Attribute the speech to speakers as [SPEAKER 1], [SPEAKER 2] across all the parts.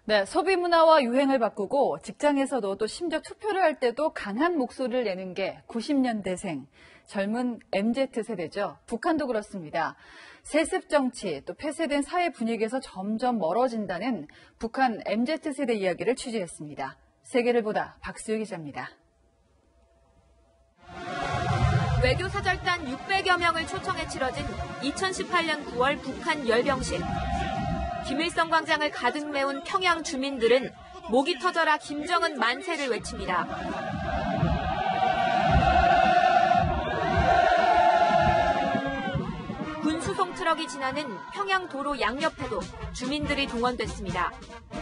[SPEAKER 1] 네, 소비 문화와 유행을 바꾸고 직장에서도 또 심지어 투표를 할 때도 강한 목소리를 내는 게 90년대생, 젊은 MZ세대죠. 북한도 그렇습니다. 세습 정치, 또 폐쇄된 사회 분위기에서 점점 멀어진다는 북한 MZ세대 이야기를 취재했습니다. 세계를 보다 박수유 기자입니다.
[SPEAKER 2] 외교사절단 600여 명을 초청해 치러진 2018년 9월 북한 열병식. 김일성 광장을 가득 메운 평양 주민들은 목이 터져라 김정은 만세를 외칩니다. 군 수송 트럭이 지나는 평양 도로 양옆에도 주민들이 동원됐습니다.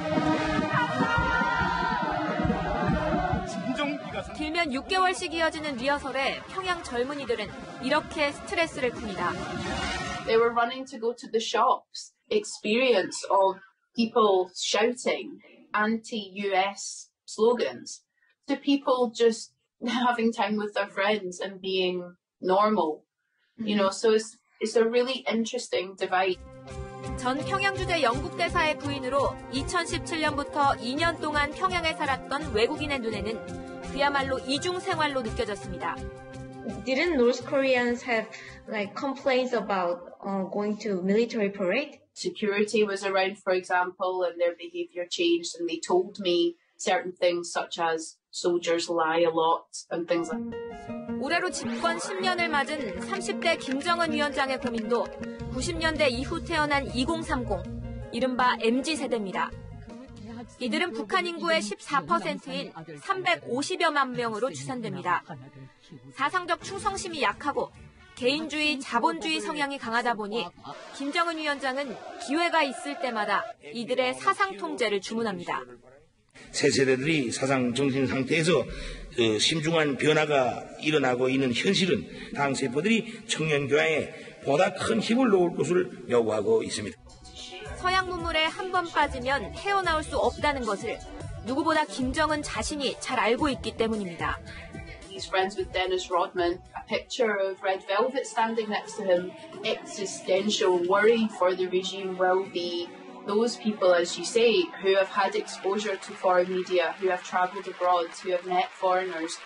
[SPEAKER 2] 길면 6개월씩 이어지는 리허설에 평양 젊은이들은 이렇게 스트레스를 풉니다.
[SPEAKER 3] They were running to go to the shops. Experience of people shouting anti-US slogans to people just having time with their friends and being normal. You know, so it's a really interesting divide.
[SPEAKER 2] 전 평양주재 영국 대사의 부인으로 2017년부터 2년 동안 평양에 살았던 외국인의 눈에는 그야말로 이중 생활로 느껴졌습니다.
[SPEAKER 4] Didn't North Koreans have complaints about going to military parade?
[SPEAKER 3] Security was around, for example, and their behavior changed, and they told me certain things such as soldiers lie a lot and things like that.
[SPEAKER 2] 올해로 집권 10년을 맞은 30대 김정은 위원장의 고민도 90년대 이후 태어난 2030, 이른바 MZ세대입니다. 이들은 북한 인구의 14%인 350여만 명으로 추산됩니다. 사상적 충성심이 약하고 개인주의, 자본주의 성향이 강하다 보니 김정은 위원장은 기회가 있을 때마다 이들의 사상 통제를 주문합니다.
[SPEAKER 5] 새 세대들이 사상 정신 상태에서 심중한 변화가 일어나고 있는 현실은 당 세포들이 청년 교양에 보다 큰 힘을 놓을 것을 요구하고 있습니다.
[SPEAKER 2] 서양 문물에 한 번 빠지면 헤어나올 수 없다는 것을 누구보다 김정은 자신이 잘 알고 있기 때문입니다.
[SPEAKER 3] He's friends with Dennis Rodman. A picture of Red Velvet standing next to him. Existential worry for the regime will be those people, as you say, who have had exposure to foreign media, who have traveled abroad, who have met foreigners.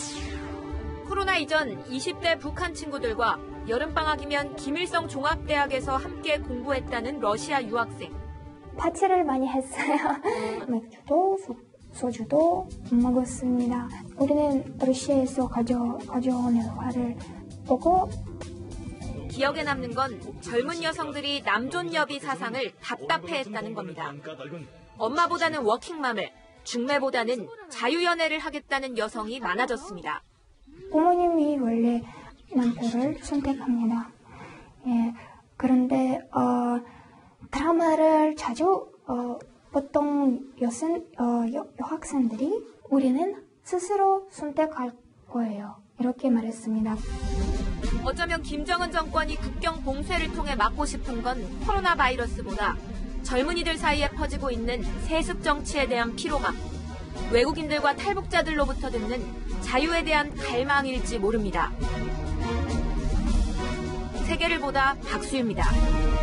[SPEAKER 2] 코로나 이전 20대 북한 친구들과 여름방학이면 김일성 종합대학에서 함께 공부했다는 러시아 유학생.
[SPEAKER 6] 파티를 많이 했어요. 맥주도 소주도 먹었습니다. 우리는 러시아에서 가져오는 화를 보고
[SPEAKER 2] 기억에 남는 건 젊은 여성들이 남존여비 사상을 답답해했다는 겁니다. 엄마보다는 워킹맘을, 중매보다는 자유연애를 하겠다는 여성이 많아졌습니다.
[SPEAKER 6] 부모님이 원래 남편을 선택합니다. 예, 그런데 드라마를 자주 보통 여학생들이 우리는 스스로 선택할 거예요. 이렇게 말했습니다.
[SPEAKER 2] 어쩌면 김정은 정권이 국경 봉쇄를 통해 막고 싶은 건 코로나 바이러스보다 젊은이들 사이에 퍼지고 있는 세습 정치에 대한 피로감, 외국인들과 탈북자들로부터 듣는 자유에 대한 갈망일지 모릅니다. 세계를 보다 박수유입니다.